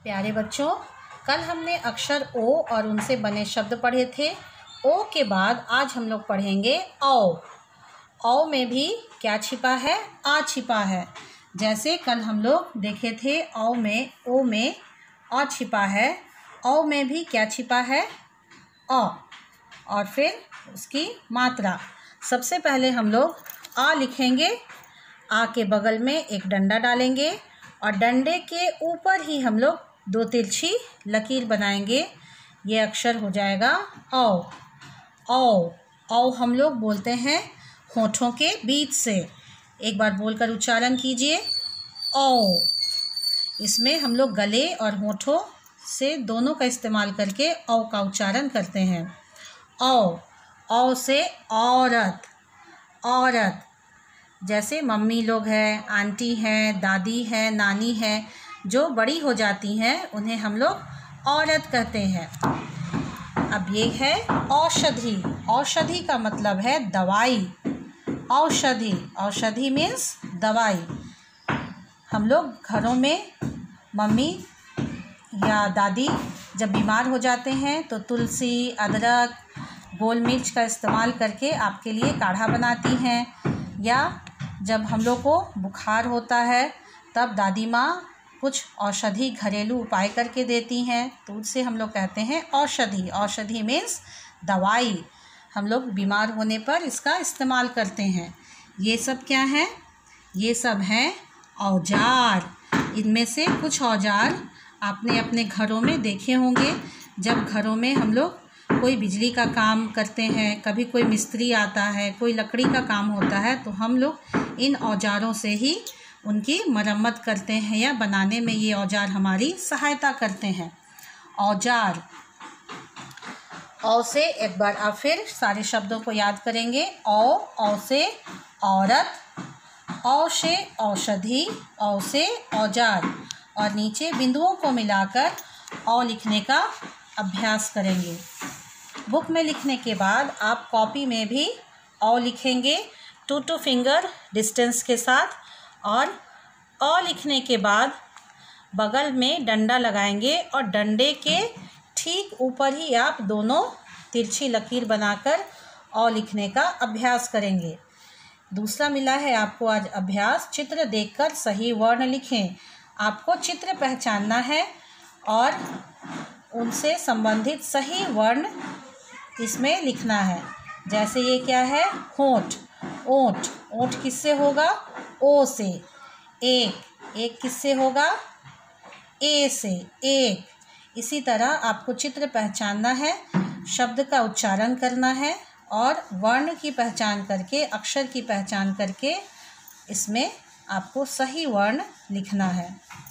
प्यारे बच्चों, कल हमने अक्षर ओ और उनसे बने शब्द पढ़े थे। ओ के बाद आज हम लोग पढ़ेंगे औ। औ में भी क्या छिपा है? आ छिपा है। जैसे कल हम लोग देखे थे ओ में अ छिपा है। औ में भी क्या छिपा है? अ। और फिर उसकी मात्रा। सबसे पहले हम लोग आ लिखेंगे। आ के बगल में एक डंडा डालेंगे और डंडे के ऊपर ही हम लोग दो तिरछी लकीर बनाएंगे। ये अक्षर हो जाएगा औ। औ औ हम लोग बोलते हैं होठों के बीच से। एक बार बोलकर उच्चारण कीजिए औ। इसमें हम लोग गले और होठों से दोनों का इस्तेमाल करके औ का उच्चारण करते हैं। औ। औ से औरत। औरत। जैसे मम्मी लोग हैं, आंटी हैं, दादी हैं, नानी हैं, जो बड़ी हो जाती हैं उन्हें हम लोग औरत कहते हैं। अब ये है औषधि। औषधि का मतलब है दवाई। औषधि। औषधि मीन्स दवाई। हम लोग घरों में मम्मी या दादी जब बीमार हो जाते हैं तो तुलसी, अदरक, गोल मिर्च का इस्तेमाल करके आपके लिए काढ़ा बनाती हैं। या जब हम लोग को बुखार होता है तब दादी माँ कुछ औषधि घरेलू उपाय करके देती हैं, तो उससे हम लोग कहते हैं औषधि। औषधि मीन्स दवाई। हम लोग बीमार होने पर इसका इस्तेमाल करते हैं। ये सब क्या है? ये सब हैं औजार। इनमें से कुछ औजार आपने अपने घरों में देखे होंगे। जब घरों में हम लोग कोई बिजली का काम करते हैं, कभी कोई मिस्त्री आता है, कोई लकड़ी का काम होता है, तो हम लोग इन औजारों से ही उनकी मरम्मत करते हैं या बनाने में ये औजार हमारी सहायता करते हैं। औजार। औ से एक बार आप फिर सारे शब्दों को याद करेंगे। औ से औरत, औ से औषधि, औ से औजार, और नीचे बिंदुओं को मिलाकर औ लिखने का अभ्यास करेंगे। बुक में लिखने के बाद आप कॉपी में भी औ लिखेंगे 2 फिंगर डिस्टेंस के साथ। और अ लिखने के बाद बगल में डंडा लगाएंगे और डंडे के ठीक ऊपर ही आप दोनों तिरछी लकीर बनाकर अ लिखने का अभ्यास करेंगे। दूसरा मिला है आपको आज अभ्यास, चित्र देखकर सही वर्ण लिखें। आपको चित्र पहचानना है और उनसे संबंधित सही वर्ण इसमें लिखना है। जैसे ये क्या है? होंठ। ओंठ। ओंठ किससे होगा? ओ से। एक किससे होगा? ए से। एक। इसी तरह आपको चित्र पहचानना है, शब्द का उच्चारण करना है और वर्ण की पहचान करके, अक्षर की पहचान करके इसमें आपको सही वर्ण लिखना है।